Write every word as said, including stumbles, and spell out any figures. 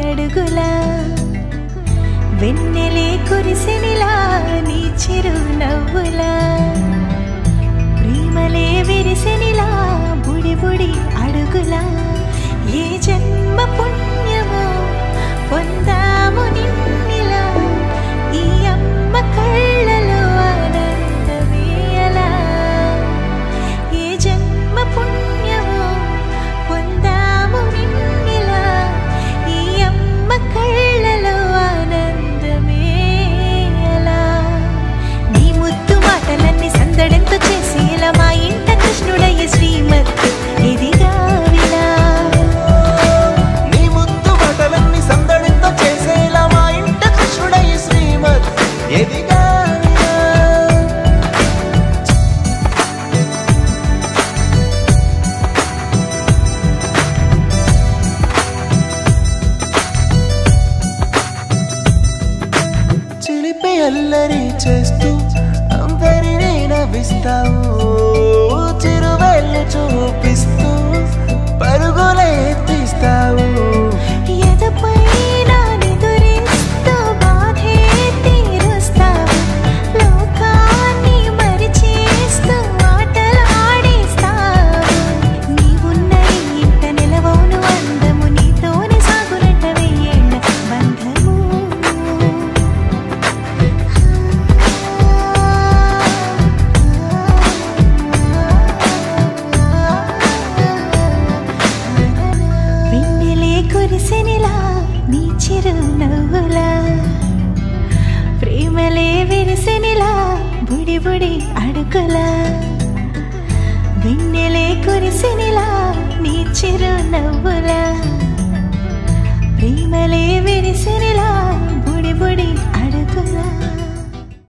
అడుగులా వెన్నెలే కురిసెనిలా నీ చిరు నవ్వులా ప్రేమలే విరిసెనిలా బుడి బుడి అడుగులా ఏ జన్మ పుణ్యమో పొందాము నిన్నిలా ఈ అమ్మ కళ్ళలో ఆనందమే అలా ఏ జన్మ పుణ్యమో పొందాము నిన్నిలా ఈ అమ్మ కళ్ళలో ఆనందమే అలా నీ ముద్దు మాటలన్నీ సందడంతో చేసేలా మా ఇంట కృష్ణుడయ్య శ్రీమత్తు ఇదిగా విలా చిలిపి అల్లరి చేస్తూ అందరినీ నవ్విస్తావు చిరువేళ్ళు చూపిస్తూ పరుగులే తీస్తావు ఎదపై నా నిదురిస్తూ బాధే తీరుస్తావు లోకాన్ని మరిచేస్తూ ఆటలు ఆడిస్తావు నీవున్న ఇంట నిలవవును అందము నీతోనే సాగునంట వెయ్యేళ్ళ బంధము వెన్నెలే కురిసెనిలా నీ చిరు నవ్వులా ప్రేమలే విరిసెనిలా బుడి బుడి అడుగులా వెన్నెలే కురిసెనిలా నీ చిరు నవ్వులా ప్రేమలే విరిసెనిలా బుడి బుడి